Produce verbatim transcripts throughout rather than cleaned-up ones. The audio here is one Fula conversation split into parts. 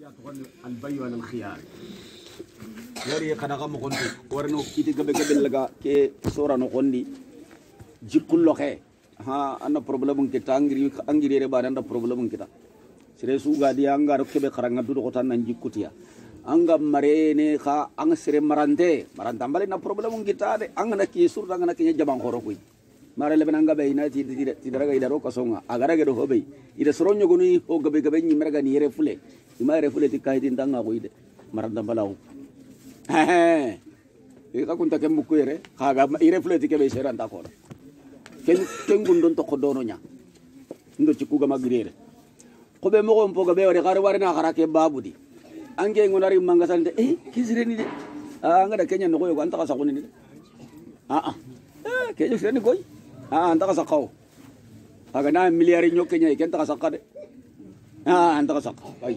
البي ولا الخيار يري كنا كم قندي ورنو كيتي قبل قبل لقى كي صورة نقندي جيب كله خير ها أنا problem kita angiri angiri reba anda problem kita seresu gadi anggar kebe karanga dulu kota nanji kutia anga marene ka ang sere marante marantambale na problem kita de angana ki sur angana ki jabang korokui mare leben anga be ina ti ti ti daraga idaro kasonga agara gedo hobe ida soronyo goni ho gabe gabe ni meraga ni refule ima refule ti kaidin tanga ko ide marantambalaw eh ika kunta kem bukere kaga irefule ti kebe seranta ko ken ken gundon to kodono nya ndo ci kuga magrere ko be mo ko mpoga be wari gar wari na garake babudi ange ngonari mangasande eh kisireni de anga da kenya no ko yo anta ka sakuni ni ah ah eh ke yo sireni koy ah anta ka sakaw aga na miliyari nyo kenya ken ta ka sakade ah anta ka sakka ay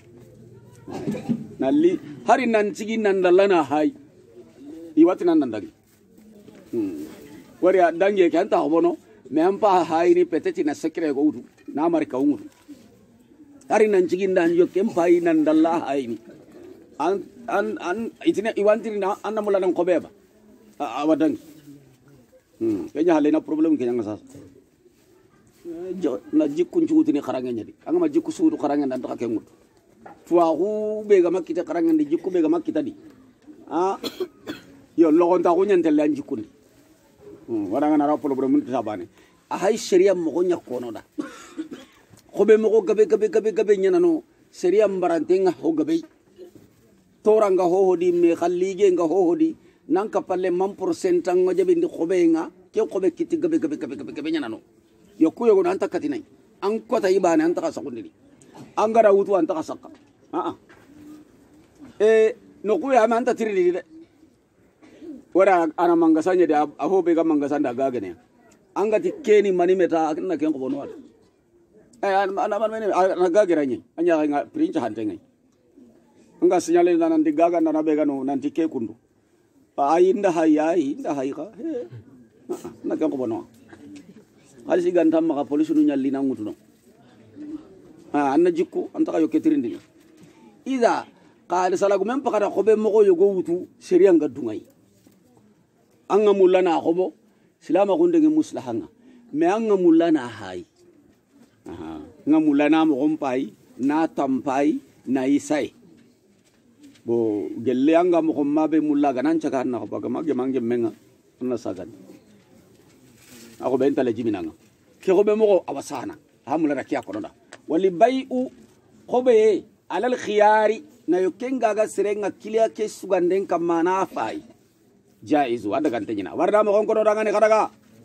nalli hari nan cigi nan dallana hay iwati nan nan dagi hmm wari dange kan ta hobono me ampa hayri peteti na sekre go udu na mari ka ungu hari nan cigi nan yo kempai nan dalla hayni an an an itina iwantiri na anamula nan ko beba awadang hmm kenya halena problem kenya ngasa na jikku njutini kharanga nyadi anga ma jikku suudu kharanga nan ta kengut tuaku be ga makita kharanga ndi jikku be ga makita di ah yo logon ta ko nyantel lan jikkundi waranga na raw problem mun tabane a hay sharia mo ko nyakko no da ko be mo ko gabe gabe gabe gabe nyana no sharia mbarante nga ho gabe toranga ho hodi me khallige nga ho hodi nan ka palle man percent nga jabe ndi ko be nga ke ko be kiti gabe gabe gabe gabe gabe nyana no yo ku yo anta katinai an ko ta ibane anta ka sakundi an gara wutu anta ka sakka ah ah eh no ku ya man ta tiriri de wara ana mangasanya da ahobe ga mangasanda gagane anga tikeni mani meta na ken ko bonwa eh ana man mene na gageranye anya nga prince hantengai anga sinyale nan di gaga na be ga no nan tike kundu ai inda hayya inda hayga na ken ko bonwa hali si gantam maka police nu nyalli na ngutuno ah anna jikku anta ka yo ketirindi ida qala salagu mem pakada khobe mo ko yo go wutu seriya ngadungai anga mulana khobo silama gundenge muslahanga me anga mulana hay aha nga mulana mo gompai na tampai na isai bo gelle anga mo mabe mulaga nan chaka na baga mage mange menga na sagan ako benta le jiminanga ke khobe mo awasana hamula rakia konoda wali bai'u khobe alal khiyari na yokenga ga serenga kilia ke suganden kamana fai jaizu ada gantenya warda mo kono dangane kadaga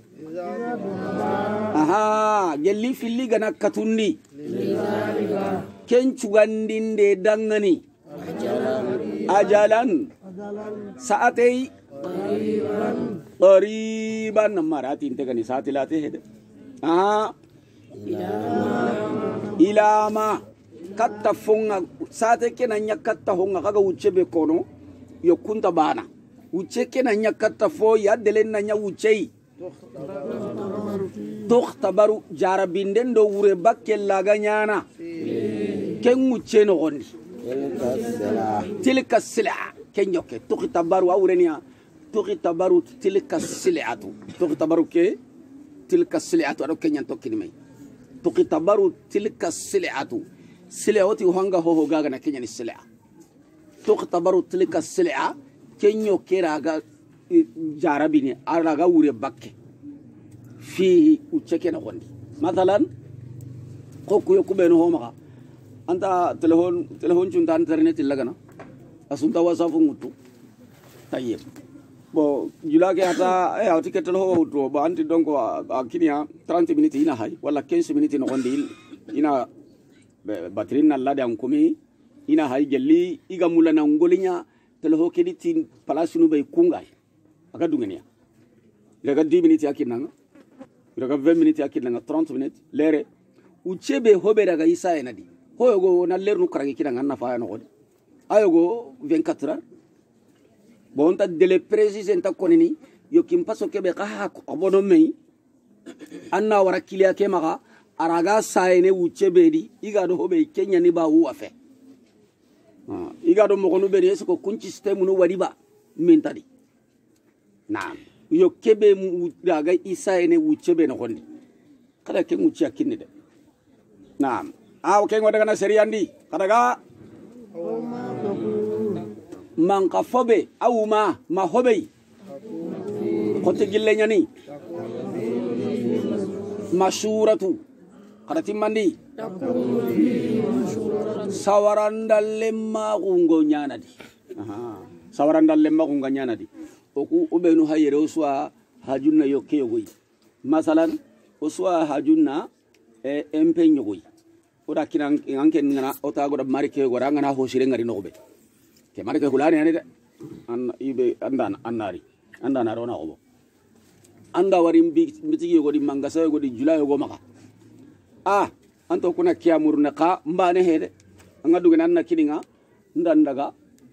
aha gelli filli gana katundi ken cugandinde dangani ajalan saatei qariban marati integani saatilate hede aha ilama katta fonga saate kenanya katta honga kaga uchebe kono yokunta bana uche kenanya katta fo yadelen nanya uchei tokhtabaru jarabinden do wure bakke laga nyana ken uche no gondi tilka sila kenyoke tokhtabaru awrenia tokhtabaru tilka silatu tokhtabaru ke tilka silatu ado kenyan tokkini mai tokhtabaru tilka silatu silawati hanga ho ho gaga na kenyan sila tokhtabaru tilka sila kenyo keraga jarabini araga wure bakke fi ucheke na gondi mathalan ko ko kubeno ho maka anta telefon telefon chunta internet lagana asunta whatsapp ngutu tayyib bo julage ata e awti ketel ho to ba anti donc akinia trente minutes ina hay wala quinze minutes no gondi ina batterie na lade an komi ina hay gelli iga mulana ngolinya telho kediti place nu bay kungay aga dungenia daga dix minutes yakinanga daga vingt minutes yakinanga trente minutes lere uchebe hobe daga isa enadi hoyogo na lernu karagi kinanga na fa no godi ayogo vingt-quatre heures bonta dele précis enta konini yokim paso kebe ka ha abono mei anna wara kilia kemaga araga saene uchebe di iga do hobe kenya ni ba wu afe iga do mo gonu be ne ko kunci system no wadi ba min tadi naam yo kebe mu daga isa ene wucce be no gondi kada ke mu ci akinni de naam aw ke ngoda kana seriandi kada ga man ka fobe aw ma ma hobe ko te gille nyani mashuratu kada timmandi sawarandal lemma gungo nyanadi aha sawarandal lemma gungo nyanadi oku ubenu hayere uswa hajunna yokke yogoy masalan uswa hajunna e empenyo goy oda kinan anken ngana ota goda marike goda ngana hosire ngari nobe ke marike hulani ani de an ibe andan annari andana rona obo anda warim bi mitigi godi mangasa godi julay go maka ah anto kuna kiamurna ka mbane hede anga dugen anna kidinga ndandaga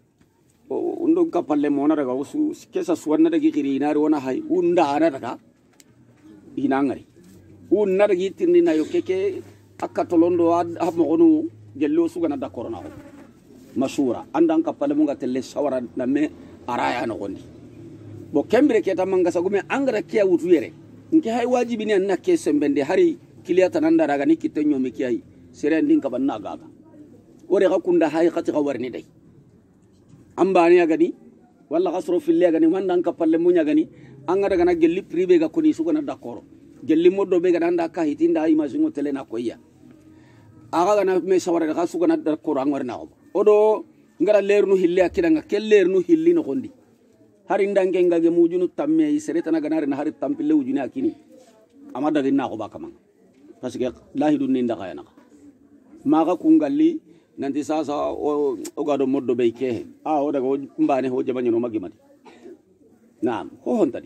undo kapalle mona daga usu kesa suwarna daga kiri inari wana hay unda ana daga inangari unna daga tirni na yo keke akatolondo hamo gonu gello su gana da corona masura andan kapalle munga telle sawara na me araya no gondi bo kembere keta mangasa gume angara kiya wutu yere nke hay wajibi ni anna kese mbende hari kiliyata nanda daga ni kitenyo me kiyai sere ndin ka banna gaga ore ga kunda hay khati gawarni dai ambani agani walla gasro fille agani mandan kapalle munya gani anga daga na gelli privé ga koni su gana dakoro gelli moddo be ga nanda ka hitinda ay masingo tele na koyya aga gana me sawara ga su gana dakoro angwar na odo ngara lernu hille akidanga kellernu hilli no gondi hari ndange ngage mujunu tamme sere tana ganare na hari tampille wujuni akini amada ginna ko bakamanga parce que lahi dun ninda kayana maga kungalli nanti sasa o ogado moddo be ke a o daga mbane ho jabanya no magimati naam ho hontadi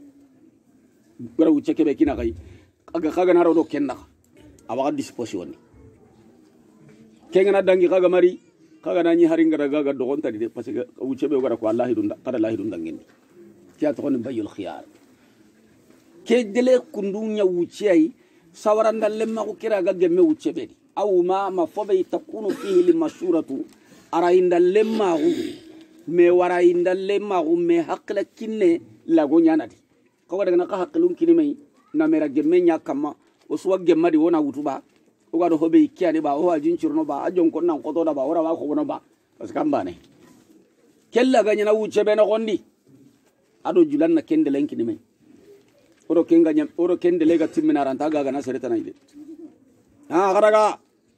gara wucce kebe kina kay kaga kaga na rodo kenna awaga disposition kenga na dangi kaga mari kaga nani hari ngara gaga do hontadi de parce que wucce be gara ko allah dun kada allah dun dangendi kiya to kon bayul khiyar ke dele kundunya wucce ay sawaranda lemma ko kira ga gemme wucce be aw ma ma fobe takunu fihi limashuratu arainda lemma hu me warainda lemma hu me hakla kinne lago nyanadi ko daga na ka haklun kini mai na mera gemme nya kama o suwa gemma di wona wutuba o ga do hobe kiyani ba o ajin cirno ba ajon ko nan ko to da ba ora ba ko wono ba parce que ambane kella ga nyana wuce be na gondi ado julan na kende len kini mai oro kenga nyam oro kende lega timmina ranta ga ga na sereta na ide ah karaga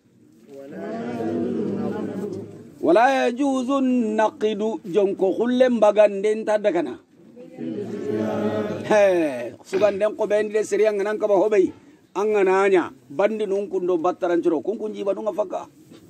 wala yajuzu naqidu jonko khullem baganden tadakana he suganden ko bende seriya nganan ka ba hobey angananya bandi nun kundo battaran ciro kun kunji ba dunga fakka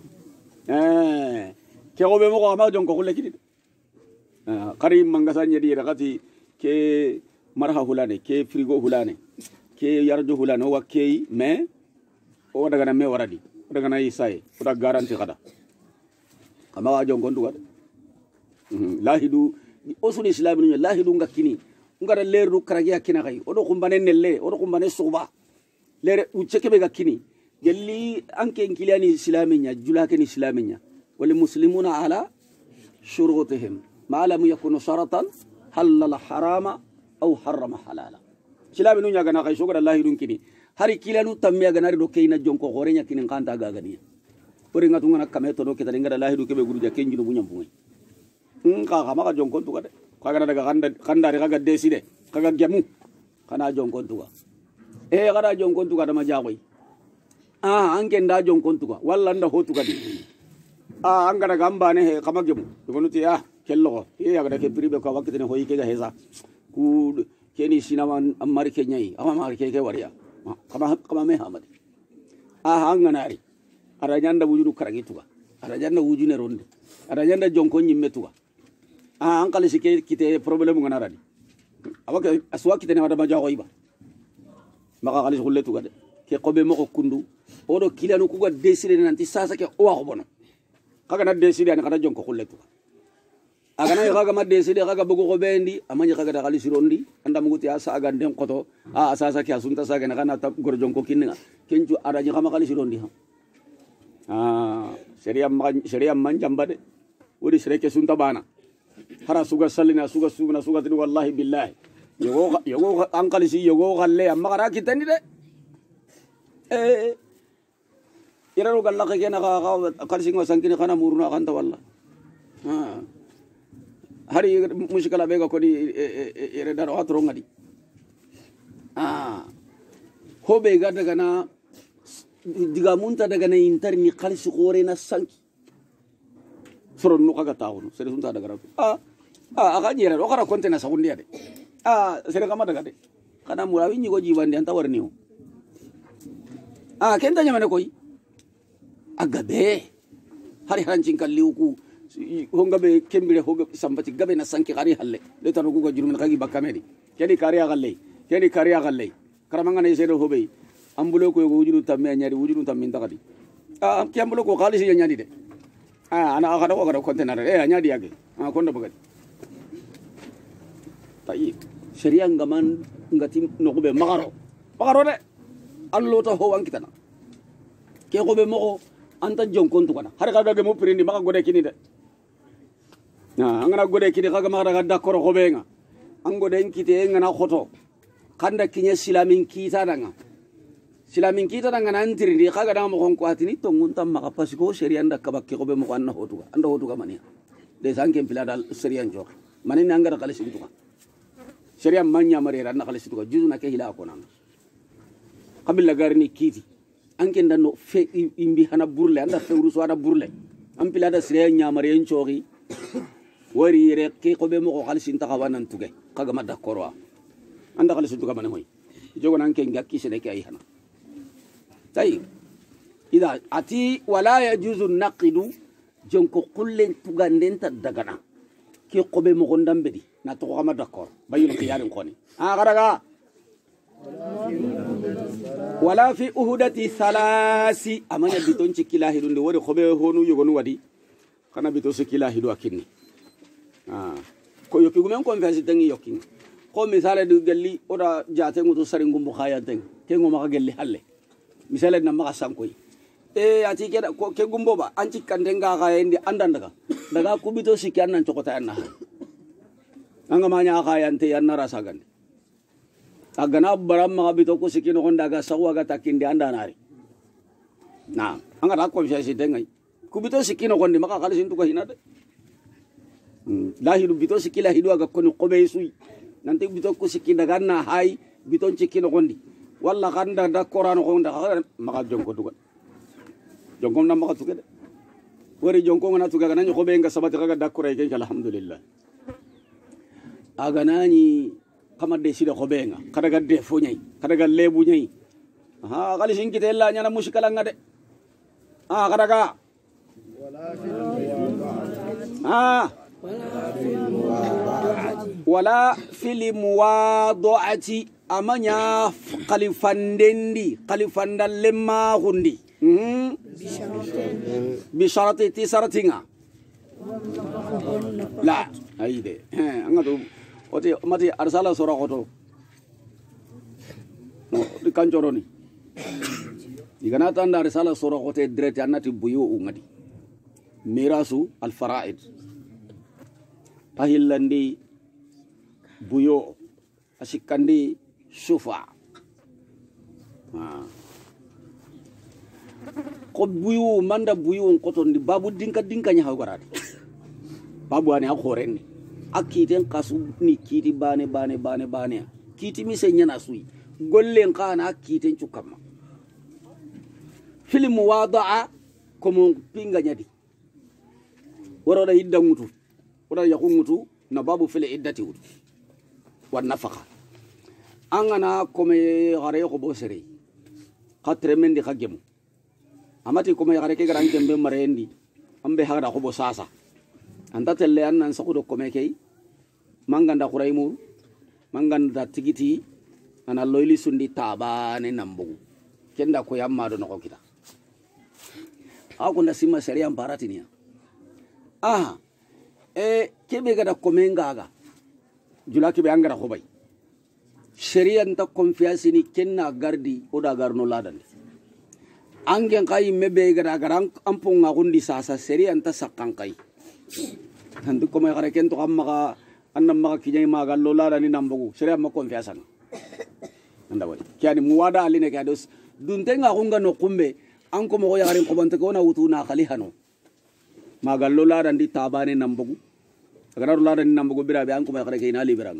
eh ke obe mo ko ma jonko khulle kidi karim mangasa nyedi rakati ke marha hulane ke frigo hulane ke yarjo hulane wa ke me o daga na me waradi daga na isaye o daga garanti kada kama wa jongo nduga lahidu osul islam ni lahidu ngakini ngara leru karagiya kina kai o do kumbane nelle o do kumbane suba lere uceke be gakini gelli anke nkiliani islaminya julake ni islaminya wal muslimuna ala shurutihim ma lam yakunu sharatan halala harama aw harrama halala islamu nya gana kai sogara lahidu kini hari kilanu tamme ganari do kayna jonko gorenya kinin kanta gagani pore ngatu ngana kameto do ketani ngada lahidu kebe guruja kenjino bunyam bungai nka kama ka jonko tuga de kaga daga kanda kandari kaga deside kaga gemu kana jonko tuga e kada jonko tuga da majagoi ah anke nda jonko tuga walla nda hotuga di ah angara gamba ne he kama gemu donuti ah kello e yaga ke pribe ko wakitene hoyi ke ga hesa ku keni sinaman amari kenyai ama mari ke ke wariya kama kama Mahamadou ah hanganari arajanda wujudu karagituga arajanda wujune ronde arajanda jonko nyimme tuga ah ankale sike kite problem ngana radi awaka aswa kite ne wada majago iba maka kali hulle tuga de ke kobe moko kundu odo kilanu kuga desire nanti sasa ke o wa bono kaga na desire an kada jonko hulle tuga aga na kaga ma desire kaga bugo ko bendi amanya kaga da kali sirondi anda muguti asa aga den koto a sasa ke asunta saga na kana ta gor jonko kinninga kenju araji kama kali sirondi ha ah sharia man sharia man jambade wodi sereke sunta bana hara suga salina suga sugna suga tin wallahi billahi yogo yogo ankali si yogo galle amma gara kitani de eh iraro galla ke na ga kalsi ngo sankini kana muruna kanta walla ha hari mushkala bega ko di ere daro atro ngadi ah hobe ga daga na diga munta daga na interni kalsi gore na sanki soro nu kaga tawono sere sunta daga ah ah aga jera ro kara kontena sagundi ade ah sere kama daga de kana murawi ni go jibande anta warniu ah kenta nyamane koy aga be hari harancin kalliuku honga be kembire hoga sambati gabe na sanki kari halle le tanu go jurumen kagi bakamedi kedi kariya galle kedi kariya galle karamanga ne sere hobe ambulo ko go wujuru tamme nyari wujuru tamme ndakadi ah kiambulo ko khalisi nyadi de ah ana akada ko kada container eh nyadi yage ah konda bagadi tayi sharia ngaman ngati nogobe magaro magaro de allo to ho wankitana ke ko be mo anta jonkon to kana har ka dage mo prindi maka gode kini de na angana gode kini kaga maka daga dakoro ko be nga angode enkite ngana khoto kanda kinya silamin kita danga silamin kita danga nantiri di kaga dama ko ko atini to nguntam maka pasiko sharia nda kabakke ko be mo anna hotuga anda hotuga mania de sanke pila dal sharia njok manin angara kala sibituka sharia manya marera na kala sibituka juzu na ke hila ko nan kabilla garni kiti anke ndano fe imbi hana burle anda fewru so ada burle am pila da sire nyamare en chori wari re ke ko be mo ko khalsin ta kawanan tuge kaga madda korwa anda khalsin tuga man hoy jogo nan ke ngakki sene ke ay hana tay ida ati wala yajuzu naqidu jonko kullen tuga ndenta dagana ke ko be mo gondambe di na to ko madda kor bayul khiyarin khoni a garaga wala fi uhudati thalasi amanya biton cikila hidunde wori khobe honu yogonu wadi kana bito sikila hidu akinni ah ko yoki gumen confiance tangi yoki ko misale du gelli oda jate ngutu saringum bukhaya teng ke ngoma ka gelli halle misale na maka sankoy e ati ke ko ke gumbo ba anci kandenga ga endi andan daga daga ku bito sikyan nan chokota anna anga manya ka yante yanna rasagan agana baram mga bito ko sikino konda ga sawa ga takindi anda nari na anga ra confiance dengai ku bito sikino kondi maka kalisin to ko hinade lahidu bito sikila hidu aga koni qobe sui nanti bito ko sikinda ganna hay bito sikino kondi walla kanda da qur'an ko nda maka jonko tuga jonko na maka tuga de wori jonko ngana tuga gananyo qobe nga sabati kaga da qur'an ke alhamdulillah aga nani kama de sida ko benga kada gadde fo nyai kada ga lebu nyai ha kali sin kite la nyana mushkala ngade ah kada ga ah wala fil muwadati amanya qalifandendi qalifandal lemma gundi hmm bi sharati tisaratinga la aide angado oti mati arsala sura koto no di kanjoroni igana tanda arsala sura koto direct anati buyu ngadi mirasu al faraid tahillandi buyo asikandi sufa ah ko buyu manda buyu koto ndi babu dinka dinka nya hawgarade babu ani akhoreni akiten kasu ni kiti bane bane bane bane kiti mi senya na sui gollen kana akiten chukama film wadaa komo pinga nyadi waro da idda mutu waro ya mutu na babu fil iddati wut wan nafaqa angana kome gare ko bosere khatre mendi khagemu amati kome gare ke garan kembe marendi ambe hada ko bo sasa anta telle annan sakudo kome kay manganda kuraimu manganda tigiti ana loyli sundi tabane nambu kenda ko yamma do noko kita ako nda sima sharia mparatinia ah e kebe gada komenga ga jula kebe angara ko bay sharia nta confiance ni kenna gardi oda garno ladan angen kay mebe gada garan ampunga gundi sasa sharia nta sakkan kay nanti ko may kare kento kam maka annam maka kinyai maga lola dani nambugu sere amma confiance anda wali kiani muwada aline kados dunte nga kunga no kumbe an ko mo yagarin ko bante ko na utuna khali hano maga lola dani tabane nambugu agara lola dani nambugu birabe an ko may kare kina liberanga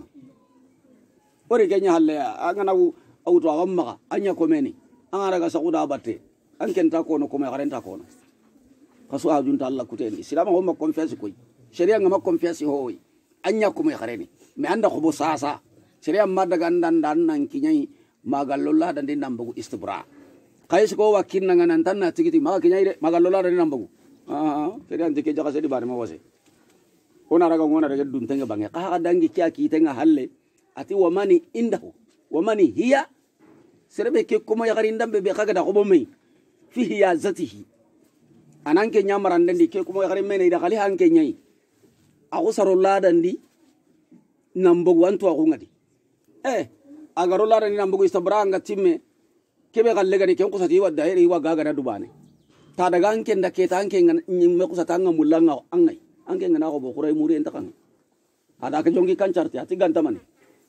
ori kenya halle angana auto amma anya ko meni angara ga sakuda batte an kenta ko no ko may kare ta ko no kaso ajunta Allah kuteni silama ho ma confiance koy sharia ngama confiance hoy anya ko may kare ni me anda ko bo sasa sharia madda gandan dan nan kinyai magalola dan din nambugu istibra kayis ko wakin nan nan tan na tigiti maga kinyai de magalola dan nambugu ah sharia ndike jaga sedi bare ma wase ona raga ngona raga dun tanga bange ka dangi kya ki tanga halle ati wa mani indahu wa mani hiya serebe ke ko mo yagari ndambe be kaga da ko bo mai fi hiya zatihi ananke nyamaran dandi ke kuma yagare mene ida kali hanke nyai aku sarolla dandi nambugu antu aku ngadi eh agarolla dandi nambugu istabranga timme kebe galle gani ken kusati wa dairi wa gaga na dubane ta daga anke ndake ta anke nyimme kusata nga mulanga angai anke ngana ko bo kurai muri entakan ada ke jongi kancarti ati ganta mani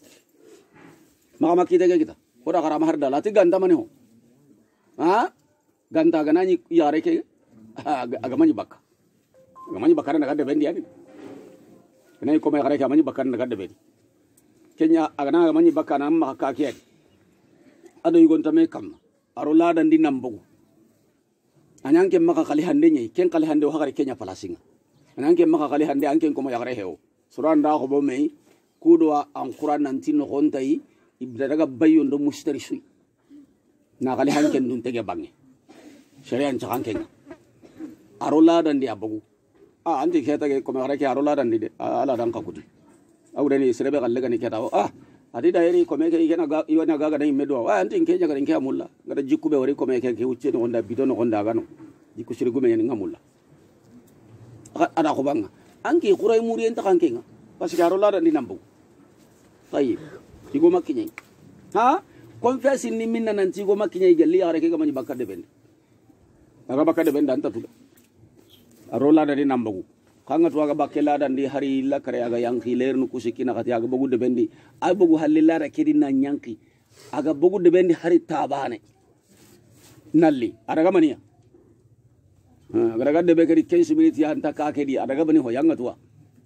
maka makite ke kita oda karama harda lati ganta mani ho ha ganta ganani yare ke agamanyi bakka agamanyi bakka na gadde bendi yani kenai ko may xare ka manyi bakka na gadde bendi kenya agana agamanyi bakka na ma ka kiyani ado yugon tame kam aro la dan di nambugu anyanke maka kali hande nyai ken kali hande wa xare kenya palasinga anyanke maka kali hande anke ko may xare hewo suranda ko bo may kudo an qur'an nanti no hontai ibda daga bayo ndo mustari sui na kali hanke ndun tege bangi sharia ncha hanke arola dan dia bagu ah anti keta ke ko mara ke arola dan di ala dan ka kuti awre ni serebe galle gani keta ah adi dairi ko me ke igena ga iwana ga ga dai medo ah anti ke jaga ke amulla ngada jikku be wari ko me ke ke ucce no onda bidon no onda gano jikku siri gume ni ngamulla ada ko banga anki quray muri enta kanke nga parce que arola dan di nambu tayib igo makinyi ha confess ni minna nan tigo makinyi gelli yare ke ga mani bakka de ben daga bakka de ben dan tatu arola dari nambagu kanga tuaga bakela dan di hari la kare aga yanki leer nu kusikina kati aga bogu de bendi ay bogu halilla ra kedi na nyanki aga bogu de bendi hari tabane nalli adaga maniya ha gara gadde be kedi quinze minutes ya anta ka kedi adaga bani ho yanga tuwa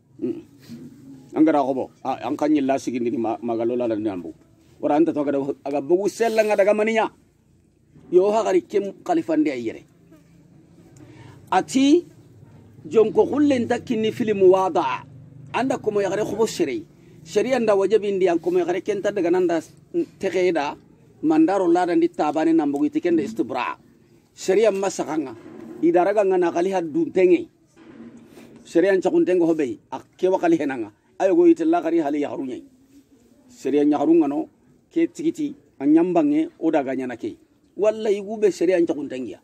angara gobo an kanyi la sigindi magalola dan nambu wara anta to aga aga bogu sella ngadaga maniya yo ha gari kem khalifande ayere ati jonko kullen takini film wada anda ko mo yagare khubo shari sharia nda wajibi ndi an ko mo yagare kenta daga nanda tegeda mandaro lada ndi tabane nambugo itikende istibra sharia masakanga idaraga ngana kali hadun tenge sharia nchakun tengo hobe akke wakali henanga ayo go itella kari hali yarunya sharia nyaharunga no ke tikiti anyambange odaga nyana ke walla igube sharia nchakun tengia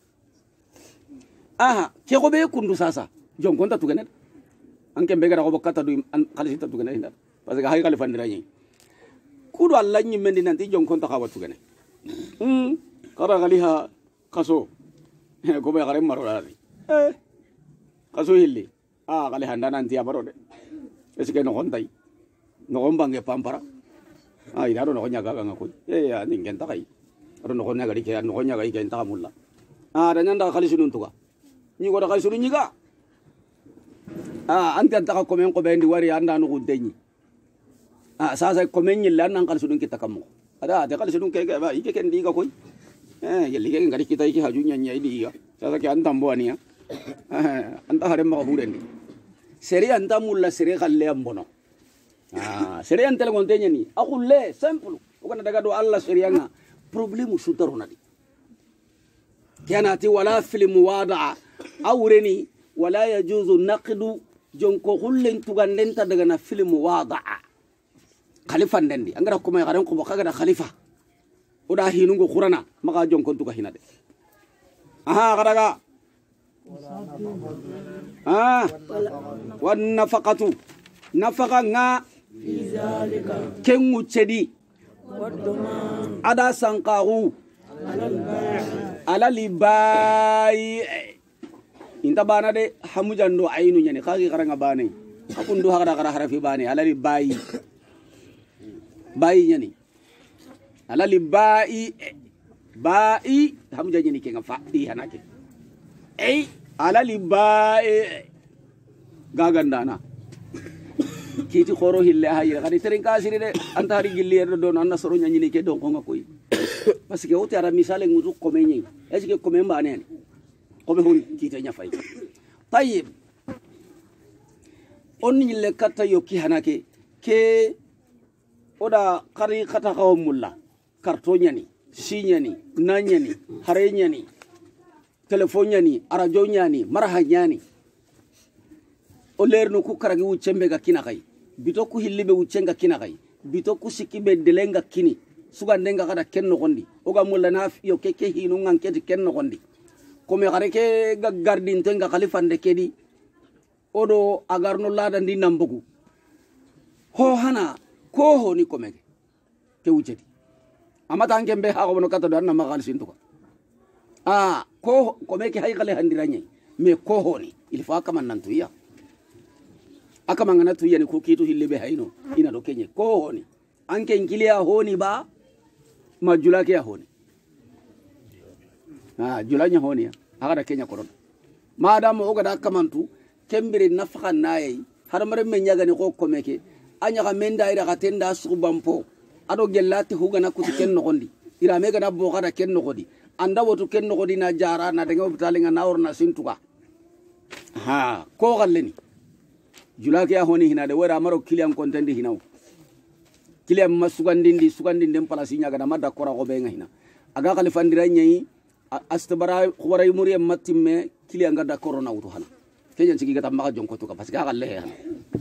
aha ke ko be kundu sasa jon konta tugene anke mbega ko bokata du khalisi ta tugene hinda parce que hay khalifa ndira nyi kudo alla nyi mendi nanti jon konta ka watugene hmm kara khaliha kaso ko be gare maro dali eh kaso hilli ah khaliha ndana nanti abaro de est-ce que no kontai no gombange pampara ah idaro no nyaga ga ngako eh ya ningen ta kai aro no nyaga ri ke no nyaga ri ke ta mulla ah danyanda khalisi nun tuga ni ko da kay suru nyiga ah anta ta ko men ko be ndi wari anda no gudenyi ah sa sa ko men nyilla nan kal suru kita kam ada de kal suru ke ke ba ike ken diga koy eh yelli ke ngari kita iki haju nyanya idi ya sa sa ke anta mbo ania eh anta hare ma ko burendi seri anta mulla seri khalle ambono ah seri anta le gontenya ni akulle simple ko kana daga do Allah seri nga problème su tarona di kanati wala fil muwada'a awreni wala yajuzu naqdu jonko hullen tuganden ta daga na film wada'a khalifa ndendi angara ko may garan ko bakaga da khalifa oda hinungo qurana maka jonko tuga hinade aha garaga ah wan nafaqatu nafaqa nga kengu chedi ada sanqahu ala libai inta bana de hamujando ayinu nyani khagi karanga bane akundu hagara gara harafi bane alali bayi bayi nyani alali bayi bayi hamuja nyani kenga fa i hanake ei alali bayi gagandana kiti khoro hille hayre kadi teren kasiri de antari gilli erdo don anna soro nyani ke don konga koy parce que wote ara misale ngudu ko menyi est ce que ko memba ne ko be hon kiti nya fay tayib on yille katta yokki hanake ke oda kari kata kaw mulla karto nyani si nyani na nyani hare nyani telephone nyani arajo nyani marha nyani o lernu ku karagi wucembe ga kina kay bito ku hillibe wucenga kina kay bito ku sikibe delenga kini sugandenga kada kenno gondi oga mulla na yo keke hinu nganketi kenno gondi kome gare ke ga gardin tenga khalifande kedi odo agarno lada ndi nambugu ho hana ko ho ni komege ke wujeti amata ngembe ha ko no kata dan na magal sintuka ah ko komeke hay gale handiranye me ko ho ni il fa kama nantu ya akama ngana tu yani ko kitu hillebe hayno ina do kenye ko ho ni anke ngilia ho ni ba majula ke ho ni ah julanya ho ni aga kenya koron madam o gada kamantu kembere nafaka nayi har mare men nyagani ko komeke anya ga menda ira gatenda subampo ado gelati hugana kuti kenno gondi ira mega na bo gada kenno godi anda wotu kenno godi na jara na daga bitalinga na orna sintuka ha ko galleni julake ya honi hina de wera maro kiliam kontendi hinaw kiliam masugandindi sugandinde palasi nyaga na madda kora go benga hina aga khalifandira nyi astabara khubaray muriyam matimme kiliam gada corona wutu hana kenyan sigi gata maga jonko to ka parce que aga le hana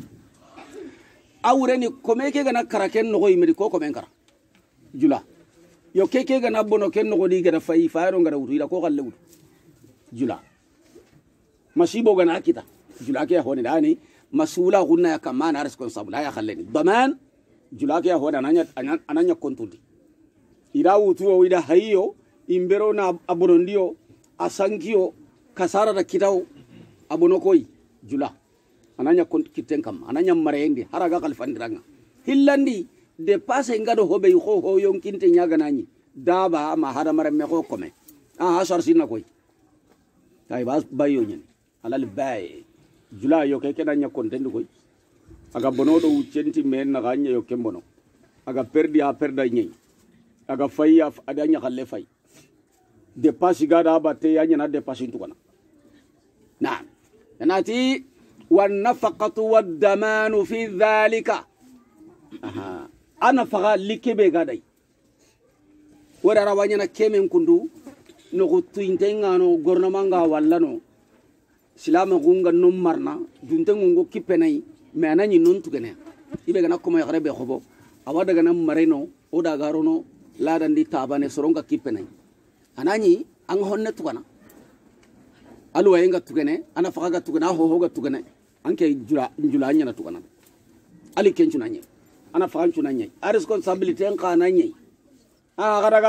awreni komeke gana karaken no goyimi ko komen kara jula yo keke gana bono ken no godi gada fay faaro ngara wutu ida ko galle wutu jula masibo gana kita jula ke honi dani masula gunna ya kamana responsable ya khalleni daman jula ke honi ananya ananya kontundi ida wutu o ida hayyo imbero na abonondio asankio kasara da kitao abono koy jula ananya kont kiten kam ananya marendi haraga khalfandiranga hillandi de passe ngado hobe ho ho yonkinte nyaga nani daba ma hada mare me ko kome ah hasar sinna koy tay bas bayo nyen alal bay jula yo ke kenanya kontendi koy aga bonodo wucenti men na ganya yo kembono aga perdi a perda nyi aga fayya adanya khalle fay de passe gada abate yanya na de passe ntukana na nanati والنفقة والدمان في ذلك أها أنا فقط لكبي غادي ورا روانينا كمن كندو نغطو إنتينغانو غورنمانغا والانو سلام غونغا نمارنا دونتنغو كيبناي ماناني نونتو كنيا ibe gana kuma ya garebe khobo awada gana mareno oda garono ladan di tabane soronga kipenai anani ang honne tukana alwa yenga tukene ana fakaga tukana ho hoga tukene anke jula njula anya na tukana ali kenchu nanye ana fakanchu nanye a responsibility en kana nanye a gadaga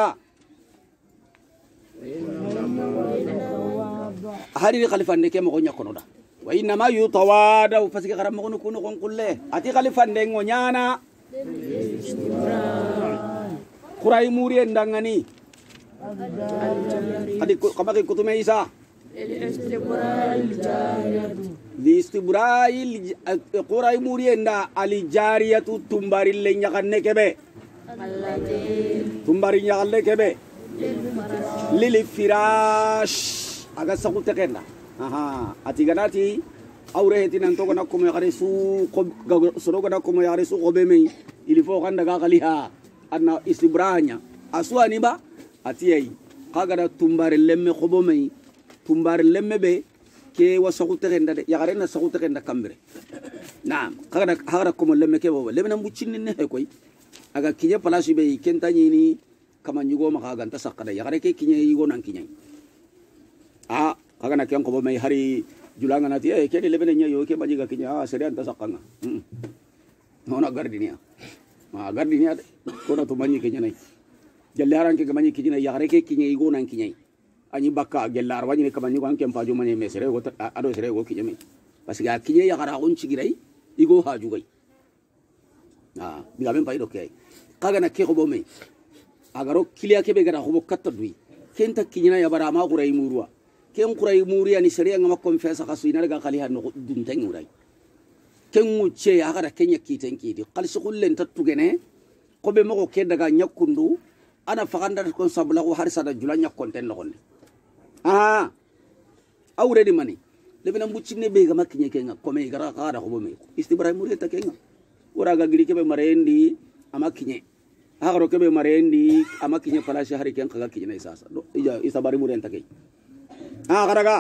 hari khalifa ndeke mo gonya kono da wa inna ma yutawada fasika garam mo kuno kon kulle ati khalifa ndengo nyana kurai muri endangani adi kamake kutume isa listibra'i qurai murienda ali jariyatu tumbari le nyakanne kebe tumbari nyakalle kebe lili firash aga sakute kenda aha atiganati awre hetinan to gona ko me garisu ko soro gona ko me garisu ko be me ili fo kanda ga kaliha anna istibranya aswani ba atiyai kaga tumbari lemme khobo me tumbari lemme be ke wasakute kenda de ya garena sakute kenda kambere naam kaga hara ko lemme ke bo lemme na buccinni ne koy aga kinye palasi be kentani ni kama nyugo ma kaga ta sakada ya gare ke kinye yigo nan kinye a kaga na kyan ko bo me hari julanga na ti e ke de lemme nya yo ke bajiga kinye a sere anta sakanga mm nona gardinia ma gardinia ko na to manyi kinye nay jallaran ke manyi kinye ya gare ke kinye yigo nan kinye ani bakka gellar wani kama ni wan kem pa juma ne mesere go ado sere go kijemi parce que akinye ya gara on cigirai igo ha jugai ah biga men pay do kay kaga na ke go bo me agaro kiliya ke be gara go katta dui kenta kinyina ya bara ma kurai murwa ken kurai muriya ni sere ngama confessa kasu ina daga khali hanno dum tan urai ken mucce ya gara kenya kiten kidi qalsi kullen tattugene ko be mo ke daga nyakundu ana faganda ko sabla ko harisa da julanya konten no ah awredi mani lebena mbuccine be ga makinye kenga kome gara gara ko me istibra muri ta kenga ora ga giri kebe marendi amakinye agaro kebe marendi amakinye falashi hari ken kaga kinye isasa do ija isabari muri ta kay ah garaga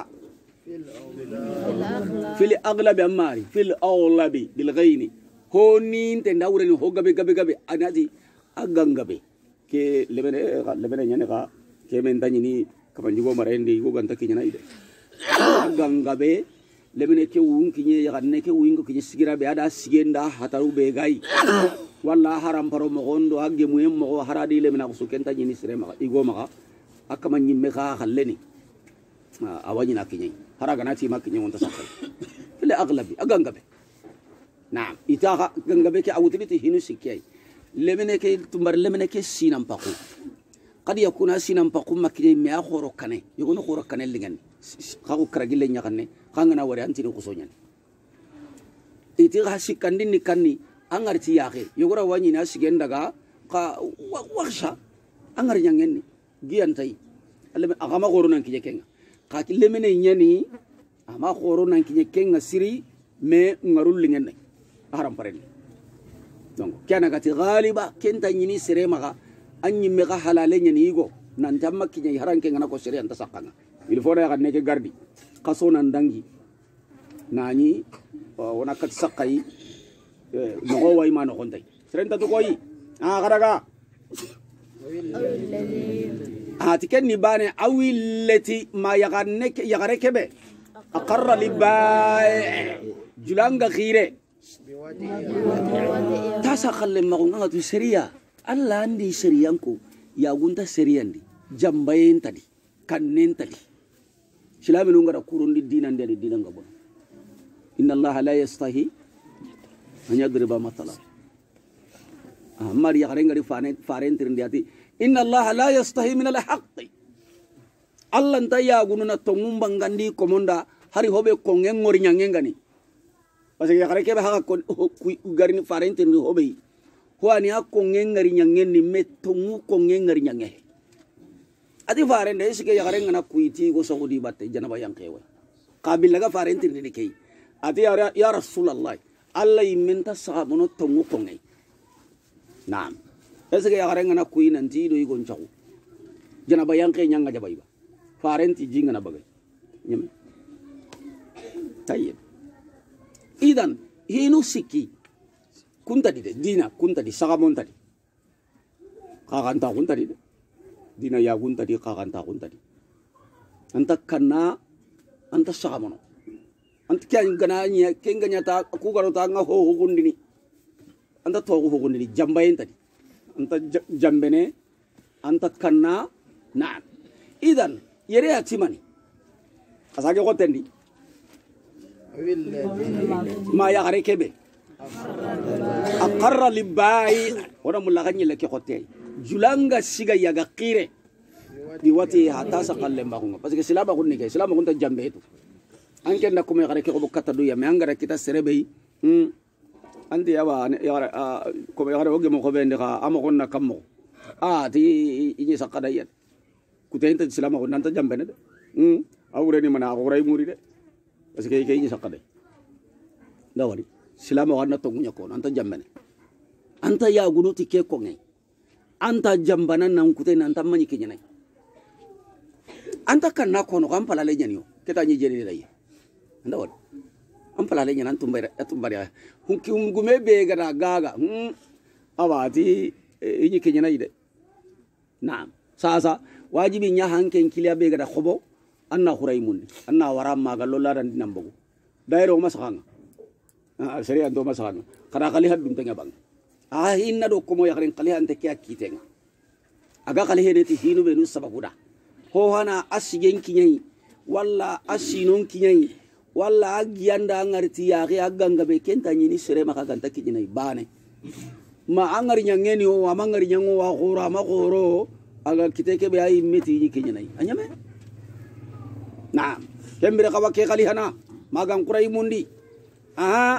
fil aglabi amari fil awlabi bil ghaini honi tenda ureni hogabe gabe gabe anati agangabe ke lebene lebene nyane ka ke men tanyini kabanjugo marendi go ganta kinya ide agangabe lebene ke wun kinye ya ganne ke wun ko kinye sigira be ada sigenda hataru be gai walla haram paro mo gondo agge muyem mo haradi lemena ko sukenta nyini sirema igo maka akama nyimme ka khalleni awani na kinye haraga na ti makinye wonta sakal fil aglabi agangabe naam ita gangabe ke awutiliti hinu sikay lemene ke tumbar lemene ke sinam pako قد يكون سينام بقوم مكين ميا خورو كنه يكون خورو كنه لين خاو كرجل لين يكنه خاننا وري أنتي نقصونيان إتي غاسي كندي نكني أنغرتي ياخي يقول واني ناس جندعا كا وخشة أنغر يانغني جيان تاي ألم أغما خورو نانكي كينغ كاكي لمن يني أما خورو نانكي كينغ سيري مي نغرول لين أهرم بريني donc كأنا كاتي غالبا كنتا يني سيري مغا anyi mega halale nyani igo nan tamma kinya haranke ngana ko seri anta sakanga il faut ya ganne ke gardi kaso nan dangi nani wona kat sakai no go way mano kontai serenta to koyi ah garaga ah tiken ni bane awillati ma ya ganne ke ya gare kebe aqarra libai julanga khire tasa khalle magunga tu seria Allah andi seriyanku ya gunta seriyandi jambayen tadi kannen tadi silami no ngara kurundi dinan de dinan gabon inna Allah la yastahi an yadriba matala amari ya ngari fane faren tirndi inna Allah la yastahi min al haqq Allah nta ya gununa to mumbangandi komonda hari hobe kongen ngori nyangengani parce que ya kare kebe ha ko garini faren tirndi hobe huani akko ngengari nyangeni metongu ko ngengari nyange ati farende sike yagare ngana kuiti go saudi batte janaba yang kewe qabil laga farente ni kay ati ya, ya rasulullah allah imenta sahabono tongu ko ngai naam esike yagare ngana kui nanti do igon chaku janaba yang ke nyanga jabaiba farenti jinga na bagay nyame tayyib idan hinu siki kunta di dina kunta di sagamon tadi kakanta kunta di dina ya kunta di kakanta kunta di anta kana anta sagamono anta kyan gananya kenganya ta ku garo ta nga ho ho gundini anta to ho gundini jambayen tadi anta jambene anta kana na idan yere atimani asage ko tendi ma ya gare kebe aqarra libai ora mulaganye leke khote julanga siga yaga qire di wati hata saqalle mbagunga parce que silaba gunni ke silaba gunta jambe itu anke na kuma gare ke ko bokata du ya me angara kita serebe hmm andi yawa ya ko be gare oge mo ko bende ka amo gonna kammo ah ti inyi saqada yet kutenta silama gunna ta jambe ne de hmm awre ni mana awre muri de parce que ke inyi saqada dawari silama wana to munya ko anta jambane anta ya gunuti ke ko ngai anta jambana nan kute nan tan manyi kinyane anta kan na ko no kan palale nyanyo keta nyi jeri dai anda wad am palale nyan tumbare tumbare hunki ungume be gara gaga hm awati inyi kinyana ide naam sasa wajibi nya hanken kiliya be gara khobo anna khuraymun anna waram magallo ladan dinambugo dairo masakanga ah seri ando masakan kada kali hadum tengah bang ah inna do komo yakren kali ante kya kitenga aga kali hedeti hinu benu sababuda ho hana asigen kinyai walla asinon kinyai walla agiyanda ngarti yaqi aganga be kenta nyini sere maka ganta kinyai bane ma angari nyangeni o amangari nyango wa khora ma khoro aga kiteke be ay meti ni kinyai anyame na kembere kawa ke kali hana magang kurai mundi aha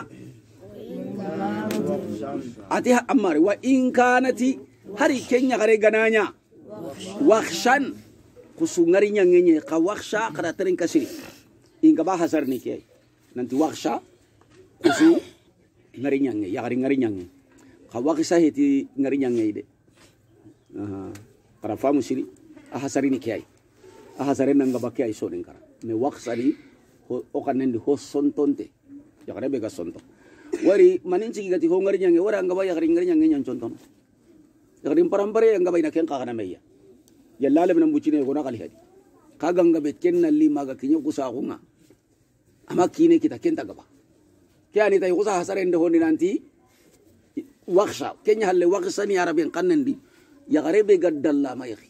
ati amari wa in kanati hari kenya gare gananya wakhshan kusungari nyangenye ka wakhsha kada terin kasiri inga ba hasar ni ke nanti wakhsha kusu ngari nyange ya gari ngari nyange ka wakhsha heti ngari nyange ide aha para famu siri a hasari ni ke a hasare nanga ba ke ay so kara me wakhsari o kanende ho sontonte ya gare be ga sonto wari maninci gati ho ngari nyange wara ngaba ya gari ngari nyange nyan contono ya gari parampare ngaba ina ken ka kana meya yalla le nan bucine gona kali hadi kaga ngabe kenna li maga kinyo kusa kunga ama kine kita kenta gaba kyani tay kusa hasare ende honi nanti wakhsha kenya halle wakhsha ni arabin kannandi ya gare be gaddalla ma yakhi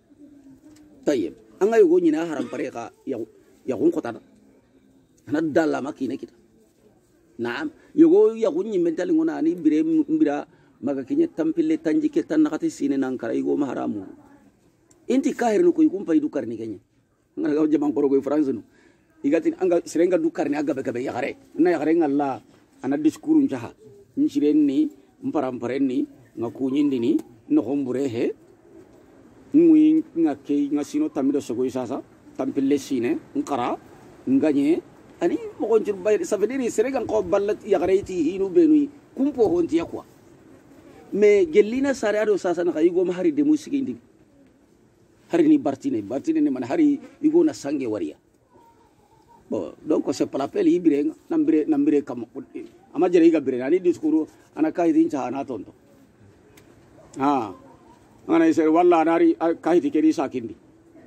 tayyib anga yugo nyina haram pare ka ya ya kun kota ana dalla ma kine kita naam yugo ya kunyi mentali ngona ni bire mbira maga kinye tampille tanjike tan nakati sine nan kara yugo ma haramu inti kahir no ko ikum pay dukar ni kenya ngara jaman ko ko france no igati anga sirenga dukar ni aga gabe ya gare na ya gare ngalla ana diskuru njaha ni sirenni mparam parenni ngakunyindi ni no hombure he ngui ngake ngasino tamido sogo isasa tampille sine ngara nganye ani mo ko njur bay ça veut dire sirenga ko ballat ya gare ti hinu benui kumpo honti yakwa me gelina sare ado sasa na kayigo ma hari de musiki indi hari ni bartine bartine ni man hari igo na sange waria bo donc c'est pas la peine ibire nambire nambire kam ama jere iga bire ani diskuru ana kai din cha ana tonto ha ana iser walla nari kai ti kedi sakindi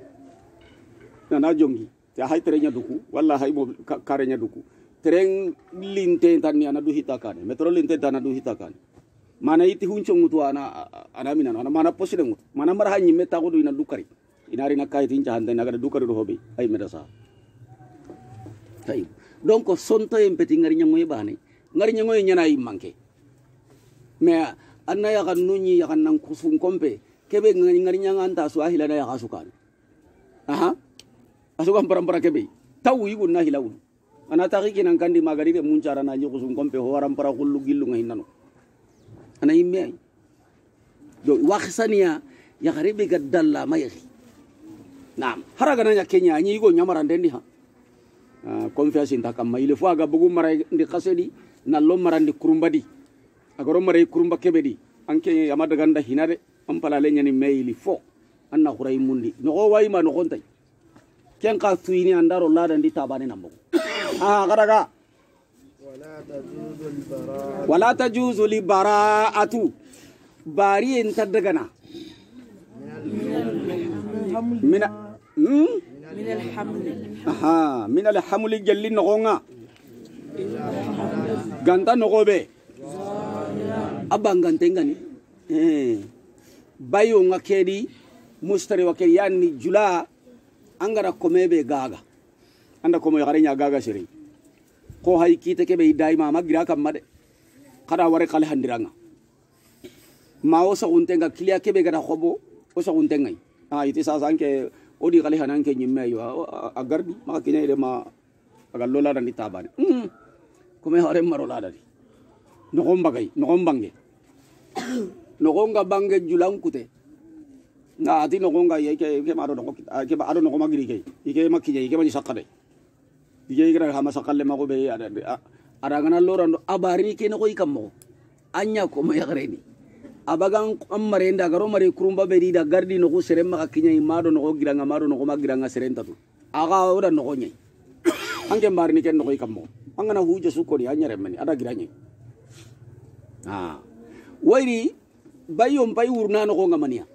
na na jongi te hay terenya duku walla hay mo karenya duku tereng linte tan ni ana du hitakane metro linte tan du hitakane mana iti huncho mutu ana ana minano ana mana posile mutu mana marha nyimme ta ko do ina dukari inari nakai tinja hande nagara dukari do hobe ay medasa tay donc sonto en peti ngari nyangoy bane ngari nyangoy nyana yi manke me anna ya kan nunyi ya kan nan kusun kompe kebe ngari ngari nyangan ta su ahila na ya kasukan aha asukan parampara kebe taw yigun na hilawu ana ta ki nan kandi magari de muncara na nyi kusun kompe ho waram para kullu gillu ngahinano ana yimme do wakhsaniya ya garibe gaddalla mayi naam haraga nanya kenya nyi go nyamara ndendi ha confiance inta kam ile fo aga bugu mara ndi khasedi na lo mara ndi kurumbadi agoro mara kurumba kebedi anke yamada ganda hinade ampala le nyani maili fo anna khuray mundi no go wayma no kontay ken ka tuini andaro lada ndi tabane nambo ah garaga wala tajuzu li bara'atu bari en tadagana min min alhaml aha min alhaml jalli nogonga ganta nogobe abangantengani eh bayo ngakedi mustari wakedi yani jula angara komebe gaga anda komo yare nya gaga siri ko hay kite kebe daima magira kamade kada ware kale handiranga ma osa untenga kilia kebe gada khobo osa untenga ah iti sa sanke odi kale hananke nyimme yo agardi ma kinya ile ma agal lola dan ditabane mm kome hore marola dadi no gombagay no gombange no gonga bange julankute na ati no gonga yeke ke maro no ke ba ado no gomagiri ke ike makinya ike mani sakade ike gira ha masakalle ma go be ada ada ngana lorando abari ke no ko ikammo anya ko ma yagreni abagang amarenda garo mare kurumba be di da gardi no ko serem ma kinya imado no ko gira ngamaro no ko magira nga serenta tu aga ora no ko nyai ange marni ken no ko ikammo angana huje su ko ni anya remani ada gira nyai ah wairi bayom bay urna no ko ngamania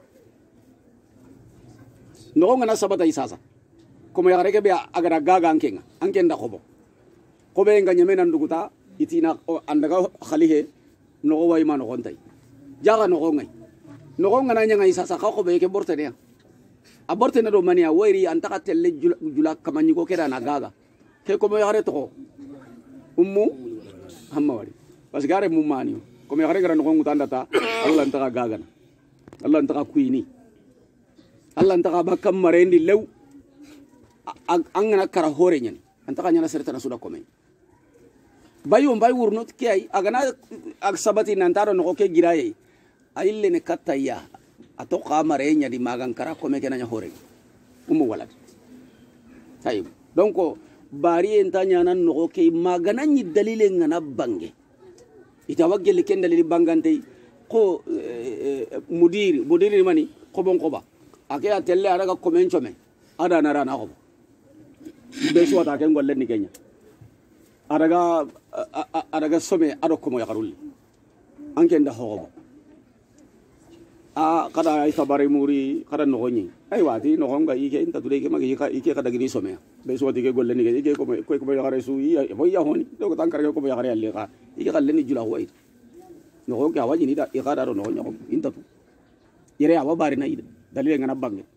no ko ngana sabata isasa ko ma yagare ke be agara gaga ankenga ankenda khobo ko be nganya menan duguta itina andaga khalihe no ko way ma no kontai jaga no ko ngai no ko ngana nyanga isasa ka ko be ke borte de aborte na do mania wayri antaka telle jula kamanyi ko keda na gaga ke ko mo yare to ummu hamma wari parce que are mu mani ko me yare garan ko ngutanda ta Allah antaka gaga na Allah antaka kuini Allah antaka bakam marendi lew angana kara hore nyen antaka nyana serta na suda ko men bayo mbay wurnot kay agana ag sabati nantaro no ke giraye ayille ne kataya ato qamare nya di magan kara ko me kenanya hore umu walad tayib donc bari entanya nan no ke magana ni dalile ngana bange itawagel ken dalili bangante ko mudir mudir mani ko bon ko ba ake atelle araga ko men chome ada nara na ko be so ta ken golle ni kenya adaga adaga some ado ko mo yakarul anke nda hobo a kada ay sabari muri kada no goni ay wati no gonga ike inta dure ke magi ka ike kada gini some be so tige golle ni ike ko ko ko yakare su yi bo ya honi do ko tankar ko yakare alle ka ike galle ni jula hoy no gonga waji ni da ikada ro no gonga inta tu yere awa bari na ida dalile ngana bange